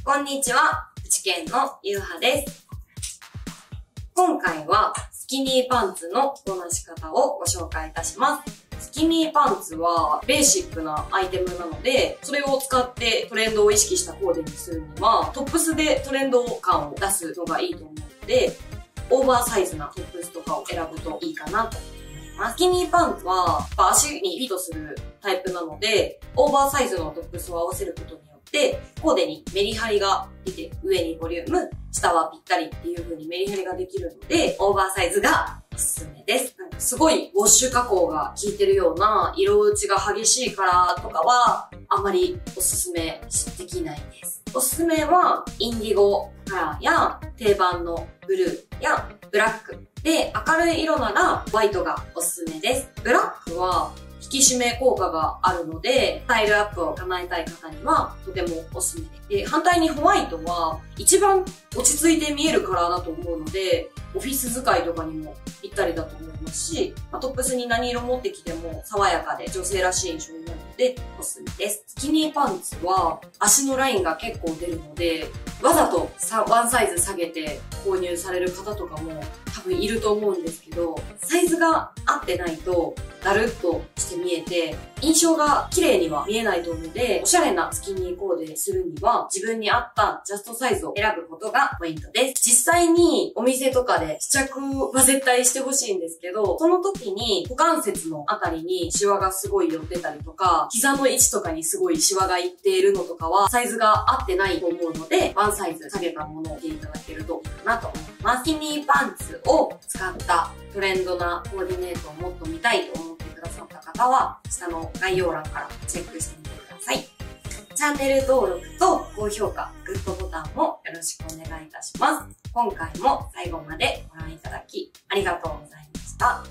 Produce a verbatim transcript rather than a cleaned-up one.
こんにちは、プチケンのゆうはです。今回はスキニーパンツのこなし方をご紹介いたします。スキニーパンツはベーシックなアイテムなので、それを使ってトレンドを意識したコーデにするには、トップスでトレンド感を出すのがいいと思うので、オーバーサイズなトップスとかを選ぶといいかなと思います。スキニーパンツは足にフィットするタイプなので、オーバーサイズのトップスを合わせることによって、コーデにメリハリが出て、上にボリューム、下はぴったりっていう風にメリハリができるので、オーバーサイズがおすすめです。なんかすごいウォッシュ加工が効いてるような色落ちが激しいカラーとかは、あんまりおすすめできないです。おすすめは、インディゴカラーや定番のブルーやブラックで、明るい色ならホワイトがおすすめです。ブラックは引き締め効果があるので、スタイルアップを叶えたい方にはとてもおすすめです。で、反対にホワイトは一番落ち着いて見えるカラーだと思うので、オフィス使いとかにもぴったりだと思いますし、まあ、トップスに何色持ってきても爽やかで女性らしい印象になるのでおすすめです。スキニーパンツは足のラインが結構出るので、わざとさワンサイズ下げて購入される方とかも多分いると思うんですけど、サイズが合ってないとだるっとして見えて、印象が綺麗には見えないと思うので、おしゃれなスキニーコーデするには自分に合ったジャストサイズを選ぶことがポイントです。実際にお店とかで試着は絶対してほしいんですけど、その時に股関節のあたりにシワがすごい寄ってたりとか、膝の位置とかにすごいシワがいっているのとかはサイズが合ってないと思うので、ワンサイズ下げたものを着ていただけるといいかなと思います。スキニーパンツを使ったトレンドなコーディネートをもっと見たいと思ってくださった方は、下の概要欄からチェックしてみてください。チャンネル登録と高評価、グッドボタンもよろしくお願いいたします。今回も最後までご覧いただきありがとうございました。